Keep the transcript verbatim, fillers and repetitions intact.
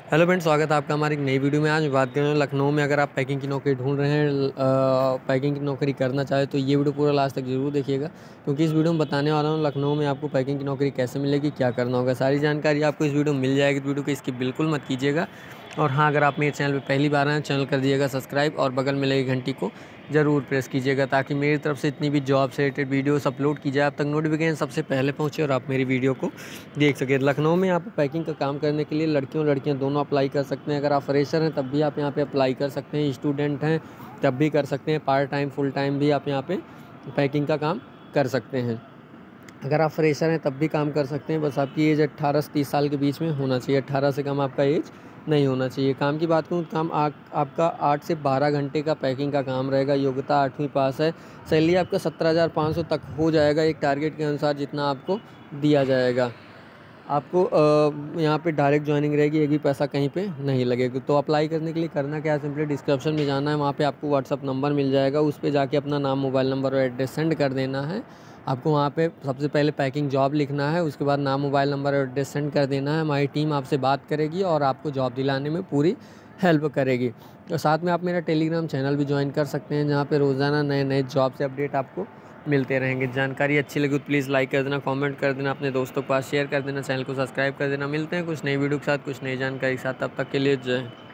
Hello friends, स्वागत है आपका हमारी एक नई वीडियो में। आज बात करें लखनऊ में अगर आप पैकिंग की नौकरी ढूंढ रहे हैं, अ, पैकिंग की नौकरी करना चाहे तो ये वीडियो पूरा लास्ट तक जरूर देखिएगा, क्योंकि इस वीडियो में बताने वाला हूँ लखनऊ में आपको पैकिंग की नौकरी कैसे मिलेगी, क्या करना होगा। सारी जानकारी आपको इस वीडियो में मिल जाएगी, तो वीडियो को इसकी बिल्कुल मत कीजिएगा। और हाँ, अगर आप मेरे चैनल पर पहली बार आए, चैनल कर दिएगा सब्सक्राइब और बगल में लगी घंटी को ज़रूर प्रेस कीजिएगा, ताकि मेरी तरफ से इतनी भी जॉब से रिलेटेड वीडियोस अपलोड की जाए आप तक नोटिफिकेशन सबसे पहले पहुंचे और आप मेरी वीडियो को देख सकें। लखनऊ में यहाँ पे पैकिंग का काम करने के लिए लड़कियों और लड़कियाँ दोनों अप्लाई कर सकते हैं। अगर आप फ्रेशर हैं तब भी आप यहाँ पे अप्लाई कर सकते हैं, स्टूडेंट हैं तब भी कर सकते हैं, पार्ट टाइम फुल टाइम भी आप यहाँ पे पैकिंग का काम कर सकते हैं। अगर आप फ्रेशर हैं तब भी काम कर सकते हैं, बस आपकी एज अट्ठारह से तीस साल के बीच में होना चाहिए। अट्ठारह से कम आपका एज नहीं होना चाहिए। काम की बात करूँ, काम आ, आपका आठ से बारह घंटे का पैकिंग का काम रहेगा। योग्यता आठवीं पास है। सैलरी आपका सत्रह हज़ार पाँच सौ तक हो जाएगा, एक टारगेट के अनुसार जितना आपको दिया जाएगा। आपको अ, यहाँ पे डायरेक्ट ज्वाइनिंग रहेगी, एक भी पैसा कहीं पे नहीं लगेगा। तो अप्लाई करने के लिए करना क्या है, सिंपली डिस्क्रिप्शन में जाना है, वहाँ पे आपको व्हाट्सअप नंबर मिल जाएगा, उस पे जाके अपना नाम, मोबाइल नंबर और एड्रेस सेंड कर देना है। आपको वहाँ पे सबसे पहले पैकिंग जॉब लिखना है, उसके बाद नाम, मोबाइल नंबर और एड्रेस सेंड कर देना है। हमारी टीम आपसे बात करेगी और आपको जॉब दिलाने में पूरी हेल्प करेगी। और साथ में आप मेरा टेलीग्राम चैनल भी ज्वाइन कर सकते हैं, जहाँ पे रोज़ाना नए नए जॉब से अपडेट आपको मिलते रहेंगे। जानकारी अच्छी लगी तो प्लीज़ लाइक कर देना, कमेंट कर देना, अपने दोस्तों के पास शेयर कर देना, चैनल को सब्सक्राइब कर देना। मिलते हैं कुछ नई वीडियो के साथ, कुछ नई जानकारी के साथ। तब तक के लिए जय।